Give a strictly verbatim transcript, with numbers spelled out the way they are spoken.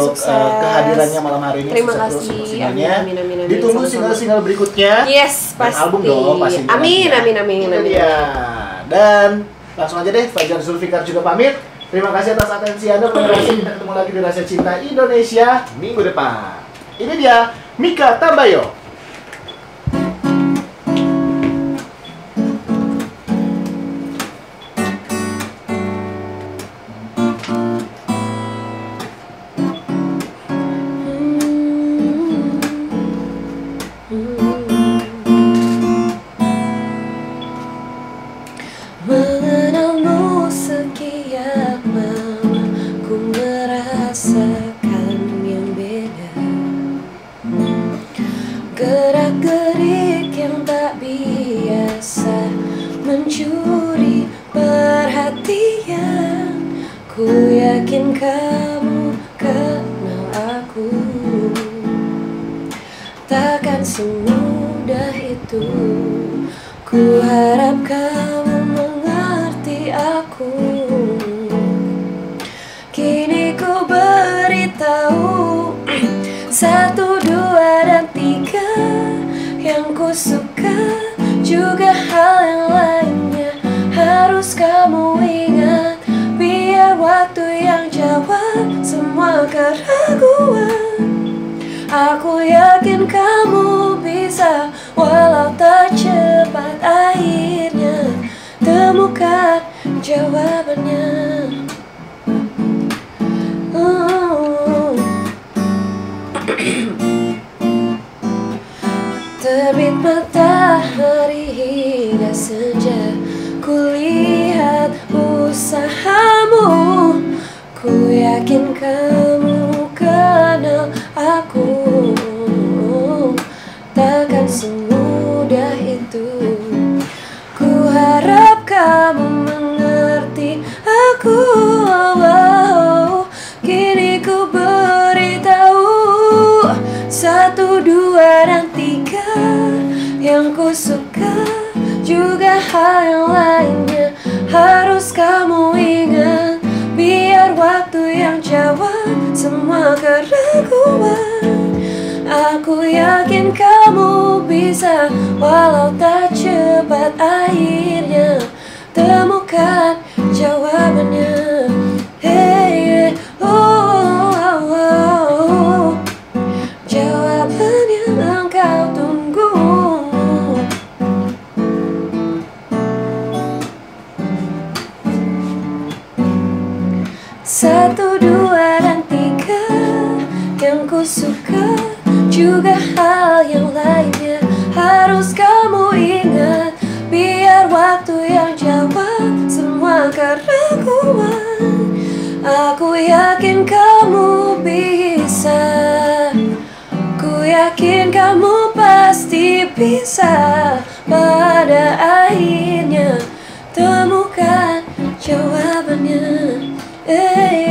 untuk uh, kehadirannya malam hari ini. Terima Sukses kasih. terus singlenya. Amin, amin, amin, Ditunggu sama-sama. single-single berikutnya. Yes, pasti. Dan album dong pastinya. Amin, ya. amin, amin, Itu amin. dia. Dan langsung aja deh, Fajar Zulfikar juga pamit. Terima kasih atas atensi Anda. Pendengar, kita ketemu lagi di Rasa Cinta Indonesia minggu depan. Ini dia Mika Tambayo. Mengenalmu sekian lama, ku merasakan yang beda. Gerak-gerik yang tak biasa mencuri perhatian. Ku yakin kamu kenal aku. Takkan semudah itu. Ku harap kamu mengerti aku. Kini ku beritahu satu, dua, dan tiga. Yang ku suka juga hal yang lainnya. Harus kamu ingat, biar waktu yang jawab semua keraguan. Aku yakin kamu bisa, walau tak cepat akhirnya temukan jawabannya. uh. Terbit matahari hingga senja, kulihat usahamu. Ku yakin kamu kenal aku. Takkan semudah itu. Ku harap kamu mengerti aku. Oh, kini ku beritahu satu, dua, dan tiga. Yang ku suka juga hal yang lainnya. Harus kamu ingat, biar waktu yang jawab semua keraguan. Aku yakin kamu bisa, walau tak cepat akhirnya temukan jawabannya. Hey, oh, oh, oh. Jawaban yang engkau tunggu. Satu, dua, dan tiga. Yang ku suka juga hal yang lainnya. Harus kamu ingat, biar waktu yang jawab semua keraguan. Aku yakin kamu bisa. Ku yakin kamu pasti bisa. Pada akhirnya temukan jawabannya. Hey.